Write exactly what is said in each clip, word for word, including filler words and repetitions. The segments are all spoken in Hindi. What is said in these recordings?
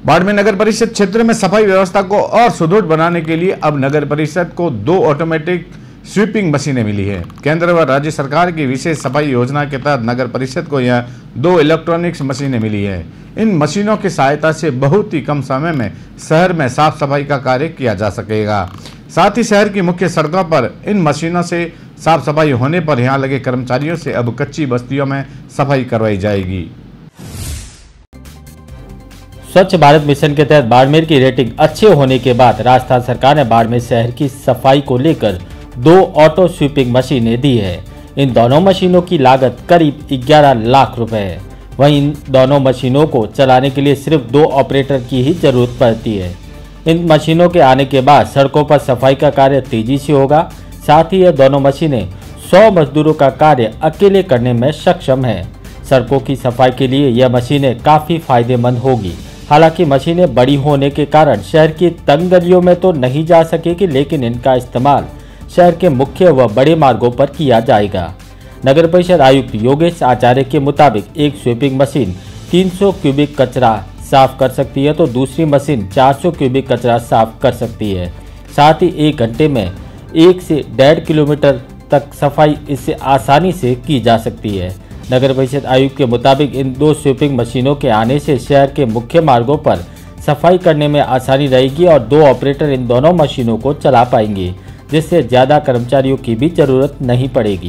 बाड़मेर नगर परिषद क्षेत्र में सफाई व्यवस्था को और सुदृढ़ बनाने के लिए अब नगर परिषद को दो ऑटोमेटिक स्वीपिंग मशीनें मिली है। केंद्र व राज्य सरकार की विशेष सफाई योजना के तहत नगर परिषद को यह दो इलेक्ट्रॉनिक्स मशीनें मिली है। इन मशीनों की सहायता से बहुत ही कम समय में शहर में साफ सफाई का कार्य किया जा सकेगा। साथ ही शहर की मुख्य सड़कों पर इन मशीनों से साफ सफाई होने पर यहाँ लगे कर्मचारियों से अब कच्ची बस्तियों में सफाई करवाई जाएगी। स्वच्छ भारत मिशन के तहत बाड़मेर की रेटिंग अच्छे होने के बाद राजस्थान सरकार ने बाड़मेर शहर की सफाई को लेकर दो ऑटो स्वीपिंग मशीनें दी है। इन दोनों मशीनों की लागत करीब ग्यारह लाख रुपए है। वहीं इन दोनों मशीनों को चलाने के लिए सिर्फ दो ऑपरेटर की ही जरूरत पड़ती है। इन मशीनों के आने के बाद सड़कों पर सफाई का कार्य तेजी से होगा। साथ ही यह दोनों मशीनें सौ मजदूरों का कार्य अकेले करने में सक्षम है। सड़कों की सफाई के लिए यह मशीनें काफ़ी फायदेमंद होगी। हालांकि मशीनें बड़ी होने के कारण शहर की तंग गलियों में तो नहीं जा सकेगी, लेकिन इनका इस्तेमाल शहर के मुख्य व बड़े मार्गों पर किया जाएगा। नगर परिषद आयुक्त योगेश आचार्य के मुताबिक एक स्वीपिंग मशीन तीन सौ क्यूबिक कचरा साफ कर सकती है तो दूसरी मशीन चार सौ क्यूबिक कचरा साफ कर सकती है। साथ ही एक घंटे में एक से डेढ़ किलोमीटर तक सफाई इससे आसानी से की जा सकती है। नगर परिषद आयुक्त के मुताबिक इन दो स्वीपिंग मशीनों के आने से शहर के मुख्य मार्गों पर सफाई करने में आसानी रहेगी और दो ऑपरेटर इन दोनों मशीनों को चला पाएंगे, जिससे ज़्यादा कर्मचारियों की भी जरूरत नहीं पड़ेगी।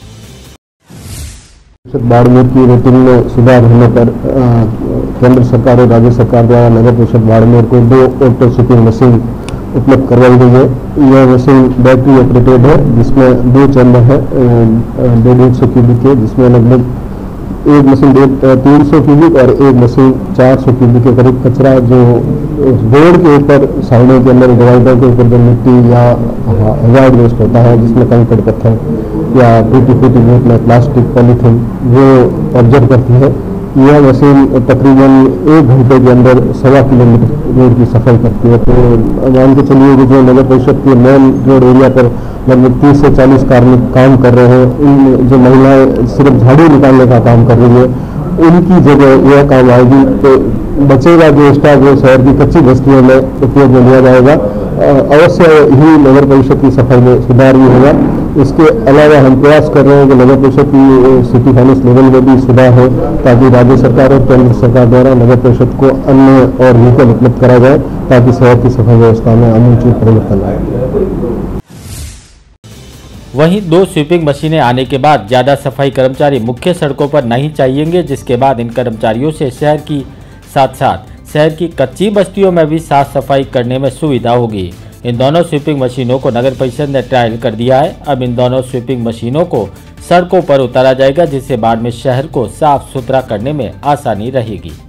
बाड़मेर की रेटिंग में सुधार होने पर केंद्र सरकार और राज्य सरकार द्वारा नगर परिषद बाड़मेर को दो ऑटो स्वीपिंग मशीन उपलब्ध करवाई गई है। यह मशीन बैटरी ऑपरेटेड है, जिसमें दो चैम्बर है डेढ़ डेढ़ सौ क्यूबिक के, जिसमें लगभग एक मशीन तीन सौ क्यूबिक और एक मशीन चार सौ क्यूबिक के करीब कचरा जो रोड के ऊपर साइडों के अंदर डिवाइडर के ऊपर जो मिट्टी या हजार्ड वेस्ट होता है, जिसमें कंकड़ पत्थर या टूटी फूटी बोतल में प्लास्टिक पॉलीथीन वो ऑब्जर्व करती है। यह मशीन तकरीबन एक घंटे के अंदर सवा किलोमीटर रोड की सफाई करती है। तो मान के चलिए कि जो नगर परिषद के मेन रोड एरिया पर लगभग तीस से चालीस कार्मिक काम कर रहे हैं, इन जो महिलाएं सिर्फ झाड़ू निकालने का काम कर रही है, उनकी जगह यह काम आएगी तो बचेगा जो स्टाफ जो शहर की कच्ची बस्तियों में उपयोग में लिया जाएगा। अवश्य ही नगर परिषद की सफाई में सुधार भी होगा। इसके अलावा हम प्रयास कर रहे हैं कि नगर परिषद की सिटी फाइनेंस लेवल में भी सुधार हो, ताकि राज्य सरकार और केंद्र सरकार द्वारा नगर परिषद को अन्य और व्हीकल उपलब्ध करा जाए, ताकि शहर की सफाई व्यवस्था में आमूल परिवर्तन आए। वहीं दो स्वीपिंग मशीनें आने के बाद ज़्यादा सफाई कर्मचारी मुख्य सड़कों पर नहीं चाहिएंगे, जिसके बाद इन कर्मचारियों से शहर की साथ साथ शहर की कच्ची बस्तियों में भी साफ सफाई करने में सुविधा होगी। इन दोनों स्वीपिंग मशीनों को नगर परिषद ने ट्रायल कर दिया है। अब इन दोनों स्वीपिंग मशीनों को सड़कों पर उतारा जाएगा, जिससे बाड़मेर शहर को साफ सुथरा करने में आसानी रहेगी।